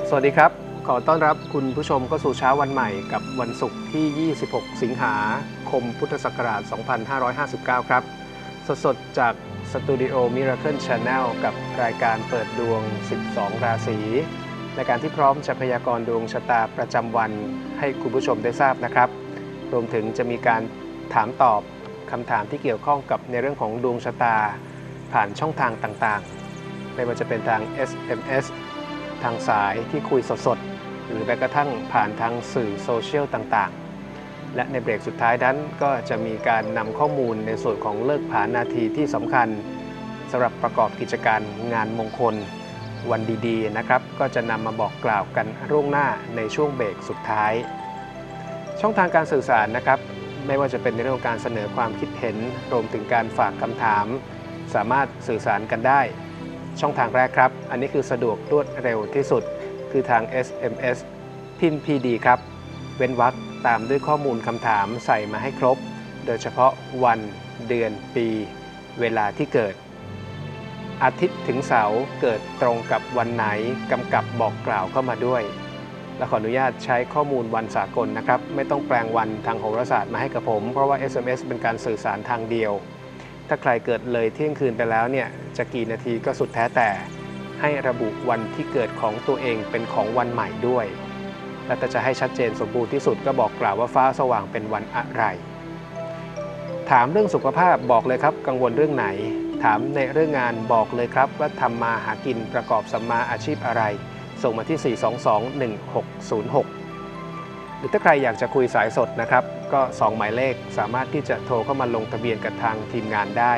สวัสดีครับขอต้อนรับคุณผู้ชมเข้าสู่เช้าวันใหม่กับวันศุกร์ที่ 26 สิงหาคม พุทธศักราช 2559 ครับสดๆจากสตูดิโอ Miracle Channel กับรายการเปิดดวง 12 ราศีในการที่พร้อมจะพยากรณ์ดวงชะตาประจำวันให้คุณผู้ชมได้ทราบนะครับรวมถึงจะมีการถามตอบคำถามที่เกี่ยวข้องกับในเรื่องของดวงชะตาผ่านช่องทางต่างๆไม่ว่าจะเป็นทาง SMSทางสายที่คุยสดๆหรือแม้กระทั่งผ่านทางสื่อโซเชียลต่างๆและในเบรกสุดท้ายนั้นก็จะมีการนำข้อมูลในส่วนของเลิกผานาทีที่สำคัญสำหรับประกอบกิจการงานมงคลวันดีๆนะครับก็จะนำมาบอกกล่าวกันล่วงหน้าในช่วงเบรกสุดท้ายช่องทางการสื่อสารนะครับไม่ว่าจะเป็นในเรื่องของการเสนอความคิดเห็นรวมถึงการฝากคำถามสามารถสื่อสารกันได้ช่องทางแรกครับอันนี้คือสะดวกรวดเร็วที่สุดคือทาง SMS พิมพ์ PD ครับเว้นวรรคตามด้วยข้อมูลคำถามใส่มาให้ครบโดยเฉพาะวันเดือนปีเวลาที่เกิดอาทิตย์ถึงเสาร์เกิดตรงกับวันไหนกำกับบอกกล่าวเข้ามาด้วยและขออนุญาตใช้ข้อมูลวันสากลนะครับไม่ต้องแปลงวันทางโหราศาสตร์มาให้กับผมเพราะว่า SMS เป็นการสื่อสารทางเดียวถ้าใครเกิดเลยเที่ยงคืนไปแล้วเนี่ยจะกี่นาทีก็สุดแท้แต่ให้ระบุวันที่เกิดของตัวเองเป็นของวันใหม่ด้วยและถ้าจะให้ชัดเจนสมบูรณ์ที่สุดก็บอกกล่าวว่าฟ้าสว่างเป็นวันอะไรถามเรื่องสุขภาพบอกเลยครับกังวลเรื่องไหนถามในเรื่องงานบอกเลยครับว่าทำมาหากินประกอบสัมมาอาชีพอะไรส่งมาที่ 422-1606 หรือถ้าใครอยากจะคุยสายสดนะครับก็2หมายเลขสามารถที่จะโทรเข้ามาลงทะเบียนกับทางทีมงานได้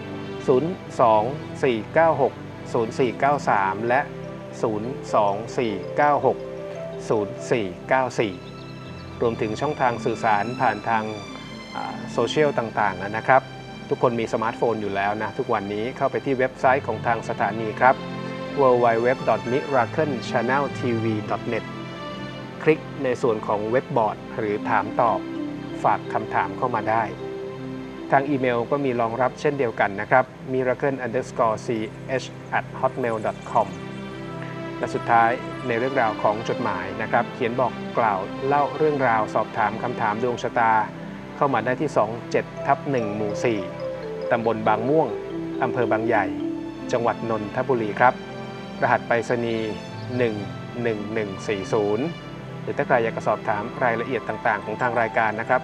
024960493และ024960494รวมถึงช่องทางสื่อสารผ่านทางโซเชียลต่างๆนะครับทุกคนมีสมาร์ทโฟนอยู่แล้วนะทุกวันนี้เข้าไปที่เว็บไซต์ของทางสถานีครับ www.miraclechanneltv.net คลิกในส่วนของเว็บบอร์ดหรือถามตอบฝากคำถามเข้ามาได้ทางอีเมลก็มีรองรับเช่นเดียวกันนะครับ miracle_ch@hotmail.com และสุดท้ายในเรื่องราวของจดหมายนะครับเขียนบอกกล่าวเล่าเรื่องราวสอบถามคำถามดวงชะตาเข้ามาได้ที่ 27/1 หมู่ 4 ตำบลบางม่วงอำเภอบางใหญ่จังหวัดนนทบุรีครับรหัสไปรษณีย์11140หรือถ้าใครอยากจะสอบถามรายละเอียดต่างๆของทางรายการนะครับ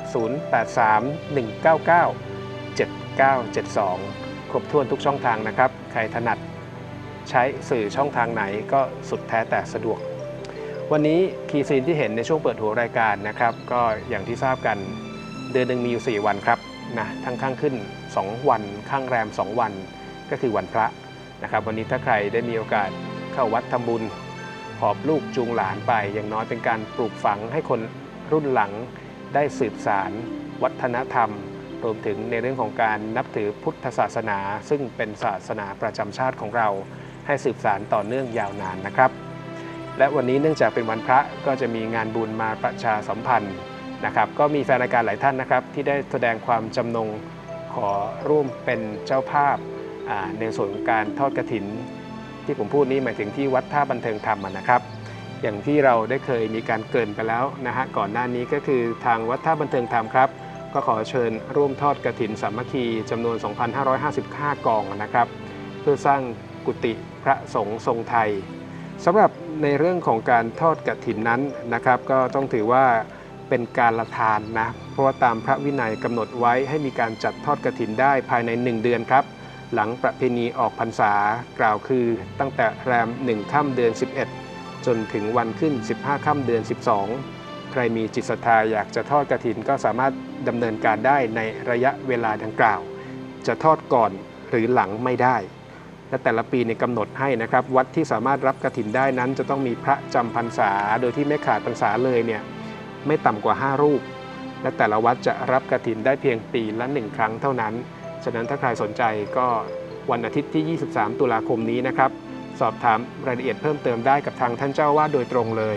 0831997972ครบถ้วนทุกช่องทางนะครับใครถนัดใช้สื่อช่องทางไหนก็สุดแท้แต่สะดวกวันนี้คีย์ซีนที่เห็นในช่วงเปิดหัวรายการนะครับก็อย่างที่ทราบกันเดือนหนึ่งมีอยู่4วันครับนะทั้งข้างขึ้น2วันข้างแรม2วันก็คือวันพระนะครับวันนี้ถ้าใครได้มีโอกาสเข้าวัดทำบุญหอบลูกจูงหลานไปอย่างน้อยเป็นการปลูกฝังให้คนรุ่นหลังได้สืบสานวัฒนธรรมรวมถึงในเรื่องของการนับถือพุทธศาสนาซึ่งเป็นศาสนาประจำชาติของเราให้สืบสานต่อเนื่องยาวนานนะครับและวันนี้เนื่องจากเป็นวันพระก็จะมีงานบุญมาประชาสัมพันธ์นะครับก็มีแฟนรายการหลายท่านนะครับที่ได้แสดงความจำนงขอร่วมเป็นเจ้าภาพในส่วนของการทอดกฐินที่ผมพูดนี้หมายถึงที่วัดท่าบันเทิงธรรมนะครับอย่างที่เราได้เคยมีการเกริ่นไปแล้วนะฮะก่อนหน้านี้ก็คือทางวัดท่าบันเทิงธรรมครับก็ขอเชิญร่วมทอดกฐินสามัคคีจำนวน 2,555 กองนะครับเพื่อสร้างกุฏิพระสงฆ์ทรงไทยสำหรับในเรื่องของการทอดกฐินนั้นนะครับก็ต้องถือว่าเป็นการละทานนะเพราะว่าตามพระวินัยกำหนดไว้ให้มีการจัดทอดกฐินได้ภายใน1 เดือนครับหลังประเพณีออกพรรษากล่าวคือตั้งแต่แรม1 ค่ำเดือน 11จนถึงวันขึ้น15 ค่ำเดือน 12ใครมีจิตศรัทธาอยากจะทอดกฐินก็สามารถดำเนินการได้ในระยะเวลาดังกล่าวจะทอดก่อนหรือหลังไม่ได้และแต่ละปีในกำหนดให้นะครับวัดที่สามารถรับกฐินได้นั้นจะต้องมีพระจำพรรษาโดยที่ไม่ขาดพรรษาเลยเนี่ยไม่ต่ำกว่า5 รูปและแต่ละวัดจะรับกฐินได้เพียงปีละ1 ครั้งเท่านั้นฉะนั้นถ้าใครสนใจก็วันอาทิตย์ที่23 ตุลาคมนี้นะครับสอบถามรายละเอียดเพิ่มเติมได้กับทางท่านเจ้าวาดโดยตรงเลย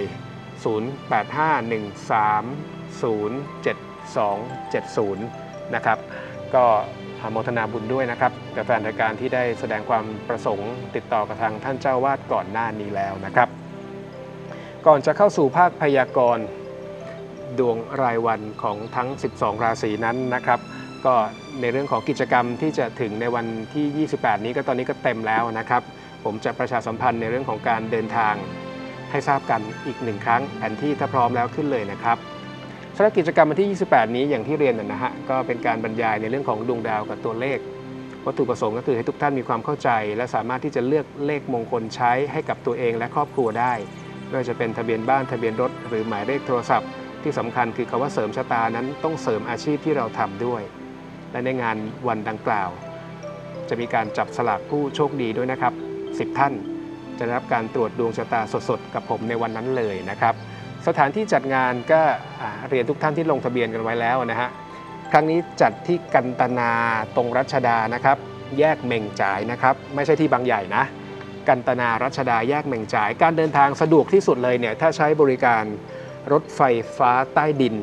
0851307270นะครับก็โมทนาบุญด้วยนะครับกับแฟนรายการที่ได้แสดงความประสงค์ติดต่อกับทางท่านเจ้าวาดก่อนหน้านี้แล้วนะครับก่อนจะเข้าสู่ภาคพยากรณ์ดวงรายวันของทั้ง 12 ราศีนั้นนะครับก็ในเรื่องของกิจกรรมที่จะถึงในวันที่ 28 นี้ก็ตอนนี้ก็เต็มแล้วนะครับผมจะประชาสัมพันธ์ในเรื่องของการเดินทางให้ทราบกันอีก1ครั้งแผนที่ถ้าพร้อมแล้วขึ้นเลยนะครับสำหรับกิจกรรมวันที่ 28 นี้อย่างที่เรียนนะฮะก็เป็นการบรรยายในเรื่องของดวงดาวกับตัวเลขวัตถุประสงค์ก็คือให้ทุกท่านมีความเข้าใจและสามารถที่จะเลือกเลขมงคลใช้ให้กับตัวเองและครอบครัวได้ไม่ว่าจะเป็นทะเบียนบ้านทะเบียนรถหรือหมายเลขโทรศัพท์ที่สำคัญคือคำว่าเสริมชะตานั้นต้องเสริมอาชีพที่เราทำด้วยและในงานวันดังกล่าวจะมีการจับสลากผู้โชคดีด้วยนะครับ10 ท่านจะได้รับการตรวจดวงชะตาสดๆกับผมในวันนั้นเลยนะครับสถานที่จัดงานก็เรียนทุกท่านที่ลงทะเบียนกันไว้แล้วนะฮะครั้งนี้จัดที่กันตนาตรงรัชดานะครับแยกเม่งจ่ายนะครับไม่ใช่ที่บางใหญ่นะกันตนารัชดาแยกเม่งจ่ายการเดินทางสะดวกที่สุดเลยเนี่ยถ้าใช้บริการรถไฟฟ้าใต้ดิน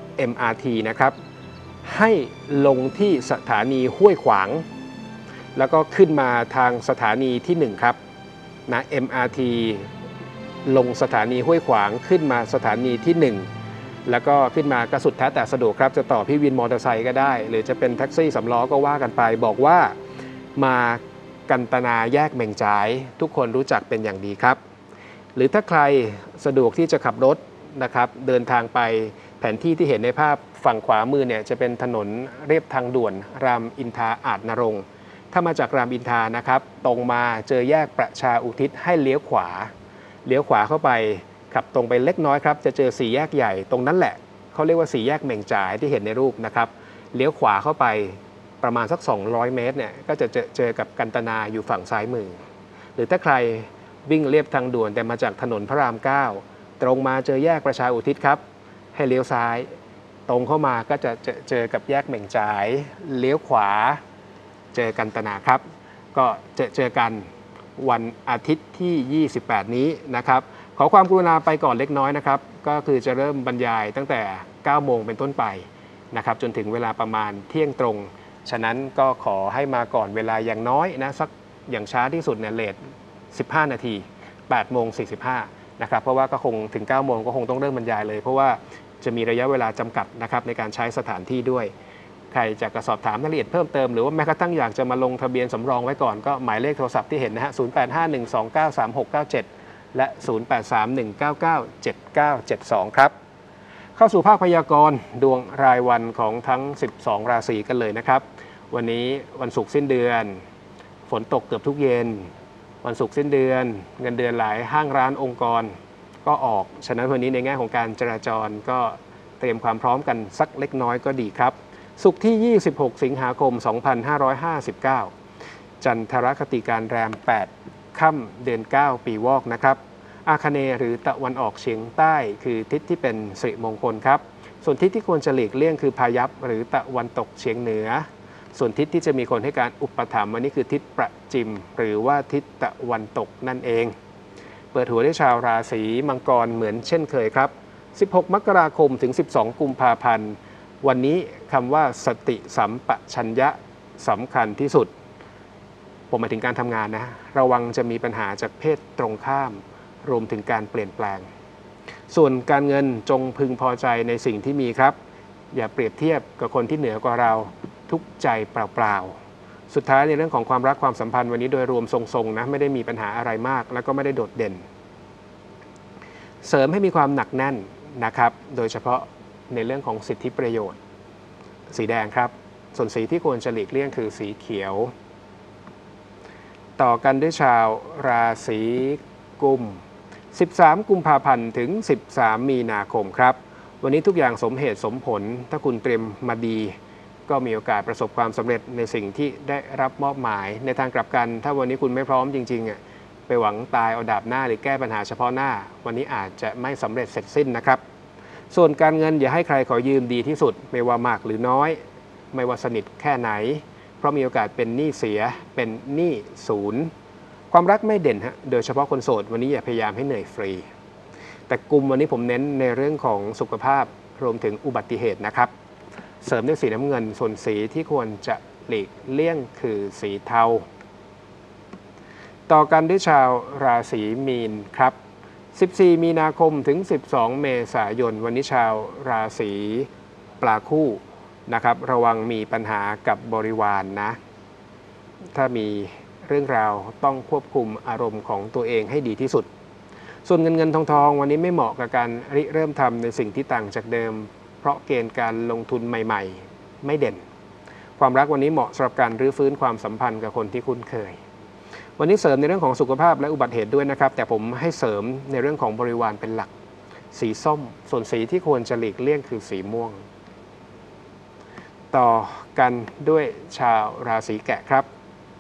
MRT นะครับให้ลงที่สถานีห้วยขวางแล้วก็ขึ้นมาทางสถานีที่1ครับนะ MRT ลงสถานีห้วยขวางขึ้นมาสถานีที่1แล้วก็ขึ้นมาก็สุดแท้แต่สะดวกครับจะต่อพี่วินมอเตอร์ไซค์ก็ได้หรือจะเป็นแท็กซี่สำล้อก็ว่ากันไปบอกว่ามากันตนาแยกเม่งจ่ายทุกคนรู้จักเป็นอย่างดีครับหรือถ้าใครสะดวกที่จะขับรถนะครับเดินทางไปแผนที่ที่เห็นในภาพฝั่งขวามือเนี่ยจะเป็นถนนเรียบทางด่วนรามอินทราอาจนรงค์ถ้ามาจากรามอินทรานะครับตรงมาเจอแยกประชาอุทิศให้เลี้ยวขวาเข้าไปขับตรงไปเล็กน้อยครับจะเจอ4แยกใหญ่ตรงนั้นแหละเขาเรียกว่า4แยกเม่งจ่ายที่เห็นในรูปนะครับเลี้ยวขวาเข้าไปประมาณสัก200 เมตรเนี่ยก็จะเจอกับกันตนาอยู่ฝั่งซ้ายมือหรือถ้าใครวิ่งเลียบทางด่วนแต่มาจากถนนพระราม9ตรงมาเจอแยกประชาอุทิศครับให้เลี้ยวซ้ายตรงเข้ามาก็จะเจอกับแยกเม่งจ่ายเลี้ยวขวาเจอกันตนาครับก็เจอกันวันอาทิตย์ที่ 28 นี้นะครับขอความกรุณาไปก่อนเล็กน้อยนะครับก็คือจะเริ่มบรรยายตั้งแต่ 9 โมงเป็นต้นไปนะครับจนถึงเวลาประมาณเที่ยงตรงฉะนั้นก็ขอให้มาก่อนเวลาอย่างน้อยนะสักอย่างช้าที่สุดเนี่ยเลท15 นาที 8 โมง 45นะครับเพราะว่าก็คงถึง 9 โมงก็คงต้องเริ่มบรรยายเลยเพราะว่าจะมีระยะเวลาจำกัดนะครับในการใช้สถานที่ด้วยใครจะสอบถามรายละเอียดเพิ่มเติมหรือว่าแม้กระทั่งอยากจะมาลงทะเบียนสำรองไว้ก่อนก็หมายเลขโทรศัพท์ที่เห็นนะฮะ0851293697และ0831997972ครับเข้าสู่ภาคพยากรณ์ดวงรายวันของทั้ง12ราศีกันเลยนะครับวันนี้วันศุกร์สิ้นเดือนฝนตกเกือบทุกเย็นวันศุกร์สิ้นเดือนเงินเดือนหลายห้างร้านองค์กรก็ออกฉะนั้นวันนี้ในแง่ของการจราจรก็เตรียมความพร้อมกันสักเล็กน้อยก็ดีครับศุกร์ที่ 26 สิงหาคม 2559 จันทรคติการแรม 8 ค่ำเดือน 9 ปีวอกนะครับอาคเนย์หรือตะวันออกเฉียงใต้คือทิศที่เป็นสิริมงคลครับส่วนทิศที่ควรจะหลีกเลี่ยงคือพายัพหรือตะวันตกเฉียงเหนือส่วนทิศที่จะมีคนให้การอุปถัมภ์วันนี้คือทิศประจิมหรือว่าทิศตะวันตกนั่นเองเปิดหัวด้วยชาวราศีมังกรเหมือนเช่นเคยครับ16 มกราคมถึง 12 กุมภาพันธ์วันนี้คำว่าสติสัมปชัญญะสำคัญที่สุดผมหมายถึงการทำงานนะระวังจะมีปัญหาจากเพศตรงข้ามรวมถึงการเปลี่ยนแปลงส่วนการเงินจงพึงพอใจในสิ่งที่มีครับอย่าเปรียบเทียบกับคนที่เหนือกว่าเราทุกข์ใจเปล่าๆสุดท้ายในเรื่องของความรักความสัมพันธ์วันนี้โดยรวมทรงๆนะไม่ได้มีปัญหาอะไรมากแล้วก็ไม่ได้โดดเด่นเสริมให้มีความหนักแน่นนะครับโดยเฉพาะในเรื่องของสิทธิประโยชน์สีแดงครับส่วนสีที่ควรจะหลีกเลี่ยงคือสีเขียวต่อกันด้วยชาวราศีกุม13 กุมภาพันธ์ถึง 13 มีนาคมครับวันนี้ทุกอย่างสมเหตุสมผลถ้าคุณเตรียมมาดีก็มีโอกาสประสบความสำเร็จในสิ่งที่ได้รับมอบหมายในทางกลับกันถ้าวันนี้คุณไม่พร้อมจริงๆไปหวังตายเอาดาบหน้าหรือแก้ปัญหาเฉพาะหน้าวันนี้อาจจะไม่สำเร็จเสร็จสิ้นนะครับส่วนการเงินอย่าให้ใครขอยืมดีที่สุดไม่ว่ามากหรือน้อยไม่ว่าสนิทแค่ไหนเพราะมีโอกาสเป็นหนี้เสียเป็นหนี้ศูนย์ความรักไม่เด่นฮะโดยเฉพาะคนโสดวันนี้อย่าพยายามให้เหนื่อยฟรีแต่กลุ่มวันนี้ผมเน้นในเรื่องของสุขภาพรวมถึงอุบัติเหตุนะครับเสริมด้วยสีน้ำเงินส่วนสีที่ควรจะหลีกเลี่ยงคือสีเทาต่อกันด้วยชาวราศีมีนครับ 14 มีนาคมถึง 12 เมษายนวันนี้ชาวราศีปลาคู่นะครับระวังมีปัญหากับบริวารนะถ้ามีเรื่องราวต้องควบคุมอารมณ์ของตัวเองให้ดีที่สุดส่วนเงินทองวันนี้ไม่เหมาะกับการริเริ่มทำในสิ่งที่ต่างจากเดิมเพราะเกณฑ์การลงทุนใหม่ๆไม่เด่นความรักวันนี้เหมาะสำหรับการรื้อฟื้นความสัมพันธ์กับคนที่คุ้นเคยวันนี้เสริมในเรื่องของสุขภาพและอุบัติเหตุด้วยนะครับแต่ผมให้เสริมในเรื่องของบริวารเป็นหลักสีส้มส่วนสีที่ควรจะหลีกเลี่ยงคือสีม่วงต่อกันด้วยชาวราศีแกะครับ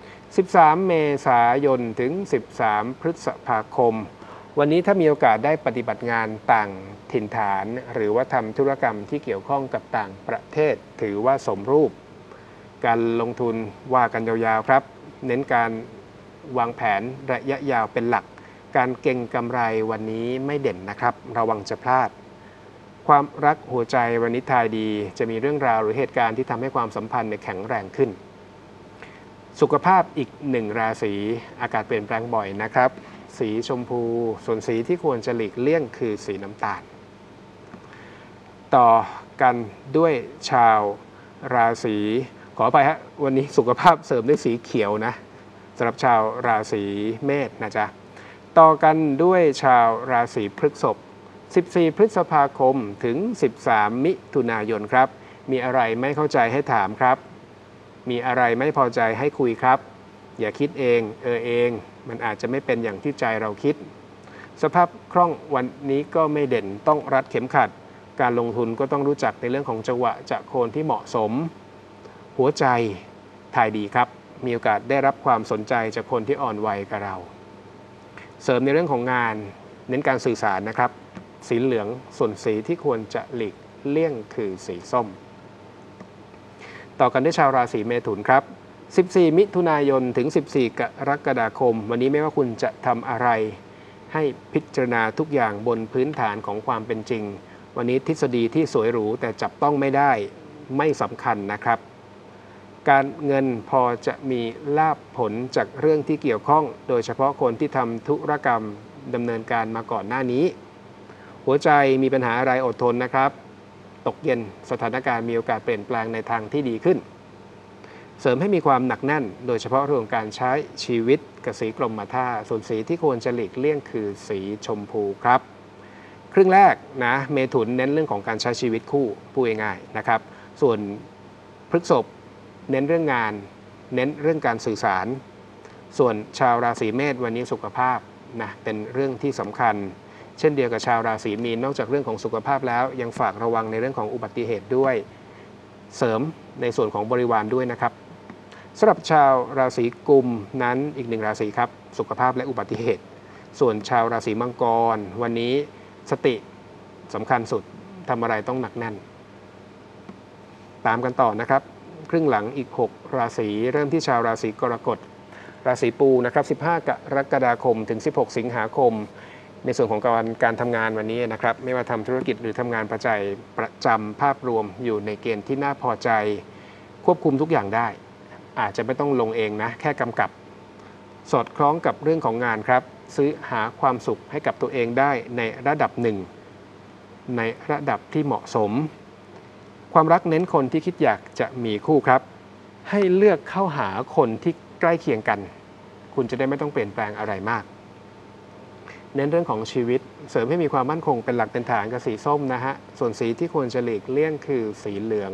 13 เมษายนถึง 13 พฤษภาคมวันนี้ถ้ามีโอกาสได้ปฏิบัติงานต่างถิ่นฐานหรือว่าทำธุรกรรมที่เกี่ยวข้องกับต่างประเทศถือว่าสมรูปการลงทุนว่ากันยาวๆครับเน้นการวางแผนระยะยาวเป็นหลักการเก็งกำไรวันนี้ไม่เด่นนะครับระวังจะพลาดความรักหัวใจวันนี้ทายดีจะมีเรื่องราวหรือเหตุการณ์ที่ทำให้ความสัมพันธ์แข็งแรงขึ้นสุขภาพอีกหนึ่งราศีอากาศเปลี่ยนแปลงบ่อยนะครับสีชมพูส่วนสีที่ควรจะหลีกเลี่ยงคือสีน้ำตาลต่อกันด้วยชาวราศีขออภัยฮะวันนี้สุขภาพเสริมด้วยสีเขียวนะสำหรับชาวราศีเมษนะจ๊ะต่อกันด้วยชาวราศีพฤษภ14 พฤษภาคมถึง 13 มิถุนายนครับมีอะไรไม่เข้าใจให้ถามครับมีอะไรไม่พอใจให้คุยครับอย่าคิดเองเองมันอาจจะไม่เป็นอย่างที่ใจเราคิดสภาพคล่องวันนี้ก็ไม่เด่นต้องรัดเข็มขัดการลงทุนก็ต้องรู้จักในเรื่องของจังหวะจะโคนที่เหมาะสมหัวใจทายดีครับมีโอกาสได้รับความสนใจจากคนที่อ่อนวัยกับเราเสริมในเรื่องของงานเน้นการสื่อสารนะครับสีเหลืองส่วนสีที่ควรจะหลีกเลี่ยงคือสีส้มต่อกันด้วยชาวราศีเมถุนครับ14 มิถุนายนถึง 14 กรกฎาคมวันนี้ไม่ว่าคุณจะทำอะไรให้พิจารณาทุกอย่างบนพื้นฐานของความเป็นจริงวันนี้ทฤษฎีที่สวยหรูแต่จับต้องไม่ได้ไม่สำคัญนะครับการเงินพอจะมีลาภผลจากเรื่องที่เกี่ยวข้องโดยเฉพาะคนที่ทำธุรกรรมดำเนินการมาก่อนหน้านี้หัวใจมีปัญหาอะไรอดทนนะครับตกเย็นสถานการณ์มีโอกาสเปลี่ยนแปลงในทางที่ดีขึ้นเสริมให้มีความหนักแน่นโดยเฉพาะเรื่องการใช้ชีวิตกับสีกรมท่าส่วนสีที่ควรจะหลีกเลี่ยงคือสีชมพูครับครึ่งแรกนะเมถุนเน้นเรื่องของการใช้ชีวิตคู่พูดง่ายๆนะครับส่วนพฤษภเน้นเรื่องงานเน้นเรื่องการสื่อสารส่วนชาวราศีเมษวันนี้สุขภาพนะเป็นเรื่องที่สำคัญเช่นเดียวกับชาวราศีมีนนอกจากเรื่องของสุขภาพแล้วยังฝากระวังในเรื่องของอุบัติเหตุด้วยเสริมในส่วนของบริวารด้วยนะครับสำหรับชาวราศีกุมนั้นอีกหนึ่งราศีครับสุขภาพและอุบัติเหตุส่วนชาวราศีมังกรวันนี้สติสำคัญสุดทำอะไรต้องหนักแน่นตามกันต่อนะครับครึ่งหลังอีก6ราศีเริ่มที่ชาวราศีกรกฎราศีปูนะครับ15 กรกฎาคมถึง 16 สิงหาคมในส่วนของการทำงานวันนี้นะครับไม่ว่าทำธุรกิจหรือทำงานประจำภาพรวมอยู่ในเกณฑ์ที่น่าพอใจควบคุมทุกอย่างได้อาจจะไม่ต้องลงเองนะแค่กำกับสอดคล้องกับเรื่องของงานครับซื้อหาความสุขให้กับตัวเองได้ในระดับหนึ่งในระดับที่เหมาะสมความรักเน้นคนที่คิดอยากจะมีคู่ครับให้เลือกเข้าหาคนที่ใกล้เคียงกันคุณจะได้ไม่ต้องเปลี่ยนแปลงอะไรมากเน้นเรื่องของชีวิตเสริมให้มีความมั่นคงเป็นหลักเป็นฐานกับสีส้มนะฮะส่วนสีที่ควรจะหลีกเลี่ยงคือสีเหลือง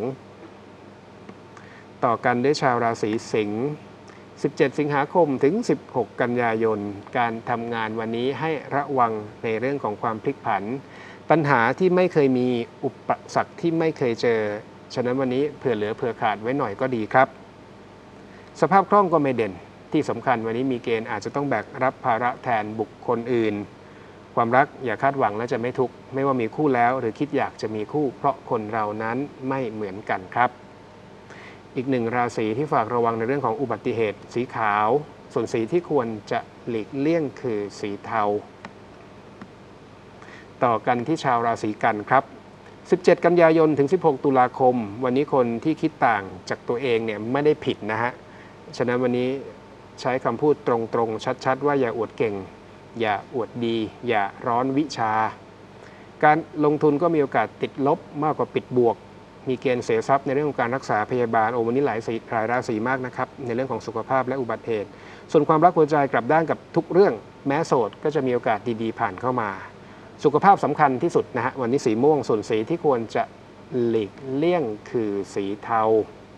ต่อกันด้วยชาวราศีสิงห์17 สิงหาคมถึง 16 กันยายนการทำงานวันนี้ให้ระวังในเรื่องของความพลิกผันปัญหาที่ไม่เคยมีอุปสรรคที่ไม่เคยเจอฉะนั้นวันนี้เผื่อเหลือเผื่อขาดไว้หน่อยก็ดีครับสภาพคล่องก็ไม่เด่นที่สำคัญวันนี้มีเกณฑ์อาจจะต้องแบกรับภาระแทนบุคคลอื่นความรักอย่าคาดหวังและจะไม่ทุกข์ไม่ว่ามีคู่แล้วหรือคิดอยากจะมีคู่เพราะคนเรานั้นไม่เหมือนกันครับอีกหนึ่งราศีที่ฝากระวังในเรื่องของอุบัติเหตุสีขาวส่วนสีที่ควรจะหลีกเลี่ยงคือสีเทาต่อกันที่ชาวราศีกันครับ17 กันยายนถึง 16 ตุลาคมวันนี้คนที่คิดต่างจากตัวเองเนี่ยไม่ได้ผิดนะฮะฉะนั้นวันนี้ใช้คำพูดตรงๆชัดๆว่าอย่าอวดเก่งอย่าอวดดีอย่าร้อนวิชาการลงทุนก็มีโอกาสติดลบมากกว่าปิดบวกมีเกณฑ์เสียทรัพย์ในเรื่องของการรักษาพยาบาลวันนี้หลายราศีมากนะครับในเรื่องของสุขภาพและอุบัติเหตุส่วนความรักหัวใจกลับด้านกับทุกเรื่องแม้โสดก็จะมีโอกาสดีๆผ่านเข้ามาสุขภาพสำคัญที่สุดนะฮะวันนี้สีม่วงส่วนสีที่ควรจะหลีกเลี่ยงคือสีเทา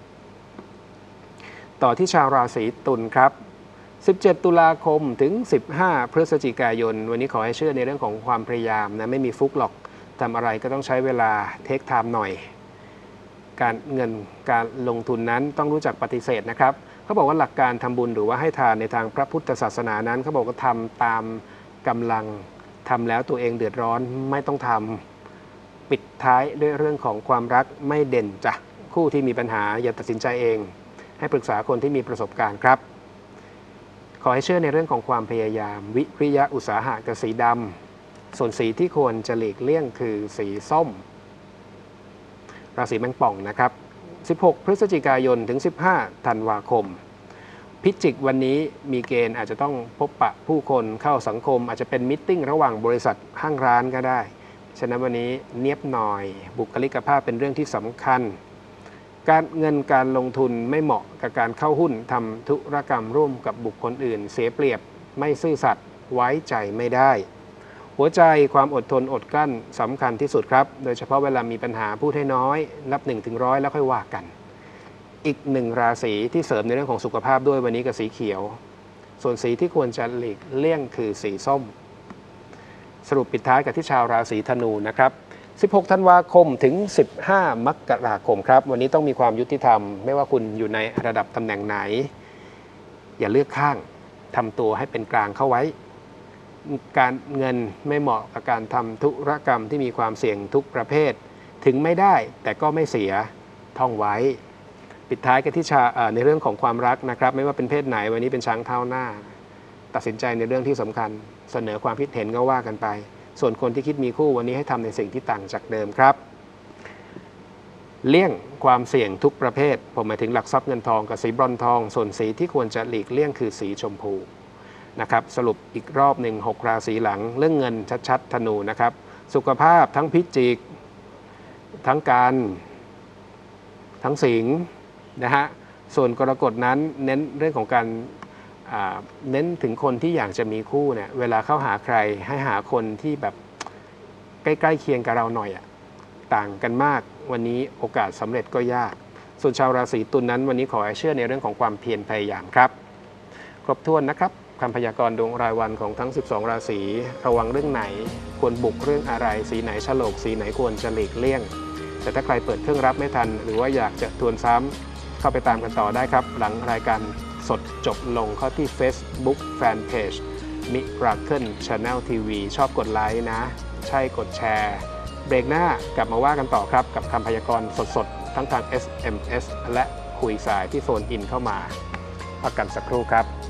ต่อที่ชาวราศีตุลครับ17 ตุลาคมถึง 15 พฤศจิกายนวันนี้ขอให้เชื่อในเรื่องของความพยายามนะไม่มีฟุกหรอกทำอะไรก็ต้องใช้เวลาเทคไทม์หน่อยการเงินการลงทุนนั้นต้องรู้จักปฏิเสธนะครับเขาบอกว่าหลักการทำบุญหรือว่าให้ทานในทางพระพุทธศาสนานั้นเขาบอกว่าทำตามกำลังทำแล้วตัวเองเดือดร้อนไม่ต้องทำปิดท้ายด้วยเรื่องของความรักไม่เด่นจ้ะคู่ที่มีปัญหาอย่าตัดสินใจเองให้ปรึกษาคนที่มีประสบการณ์ครับขอให้เชื่อในเรื่องของความพยายามวิริยะอุตสาหะกับสีดำส่วนสีที่ควรจะหลีกเลี่ยงคือสีส้มราศีแมงป่องนะครับ16 พฤศจิกายนถึง 15 ธันวาคมพิจิกวันนี้มีเกณฑ์อาจจะต้องพบปะผู้คนเข้าสังคมอาจจะเป็นมิทติ้งระหว่างบริษัทห้างร้านก็ได้ฉะนั้นวันนี้เนียบหน่อยบุคลิกภาพเป็นเรื่องที่สำคัญการเงินการลงทุนไม่เหมาะกับการเข้าหุ้นทำธุรกรรมร่วมกับบุคคลอื่นเสียเปรียบไม่ซื่อสัตย์ไว้ใจไม่ได้หัวใจความอดทนอดกลั้นสำคัญที่สุดครับโดยเฉพาะเวลามีปัญหาพูดให้น้อยนับ1 ถึง 100แล้วค่อยว่ากันอีกหนึ่งราศีที่เสริมในเรื่องของสุขภาพด้วยวันนี้กับสีเขียวส่วนสีที่ควรจะหลีกเลี่ยงคือสีส้มสรุปปิดท้ายกับที่ชาวราศีธนูนะครับ16 ธันวาคมถึง 15 มกราคมครับวันนี้ต้องมีความยุติธรรมไม่ว่าคุณอยู่ในระดับตำแหน่งไหนอย่าเลือกข้างทำตัวให้เป็นกลางเข้าไว้การเงินไม่เหมาะกับการทำธุรกรรมที่มีความเสี่ยงทุกประเภทถึงไม่ได้แต่ก็ไม่เสียท่องไว้ปิดท้ายกันที่ในเรื่องของความรักนะครับไม่ว่าเป็นเพศไหนวันนี้เป็นช้างเท้าหน้าตัดสินใจในเรื่องที่สำคัญเสนอความคิดเห็นก็ว่ากันไปส่วนคนที่คิดมีคู่วันนี้ให้ทำในสิ่งที่ต่างจากเดิมครับเลี่ยงความเสี่ยงทุกประเภทผมหมายถึงหลักทรัพย์เงินทองกับสีบรอนซ์ทองส่วนสีที่ควรจะหลีกเลี่ยงคือสีชมพูนะครับสรุปอีกรอบหนึ่ง6 ราศีหลังเรื่องเงินชัดๆธนูนะครับสุขภาพทั้งพิจิกทั้งกันทั้งสิงห์นะฮะส่วนกรกฎนั้นเน้นเรื่องของการเน้นถึงคนที่อยากจะมีคู่เนี่ยเวลาเข้าหาใครให้หาคนที่แบบใกล้ๆเคียงกับเราหน่อยต่างกันมากวันนี้โอกาสสำเร็จก็ยากส่วนชาวราศีตุลนั้นวันนี้ขอให้เชื่อในเรื่องของความเพียรพยายามครับครบถ้วนนะครับคำพยากรณ์ดวงรายวันของทั้ง12 ราศีระวังเรื่องไหนควรบุกเรื่องอะไรสีไหนฉลกสีไหนควรจะหลีกเลี่ยงแต่ถ้าใครเปิดเครื่องรับไม่ทันหรือว่าอยากจะทวนซ้ำเข้าไปตามกันต่อได้ครับหลังรายการสดจบลงเข้าที่ Facebook Fanpage Miracle Channel TV ชอบกดไลค์นะใช่กดแชร์เบรกหน้ากลับมาว่ากันต่อครับกับคำพยากรณ์สดๆทั้งทาง SMS และคุยสายที่โฟนอินเข้ามาพักกันสักครู่ครับ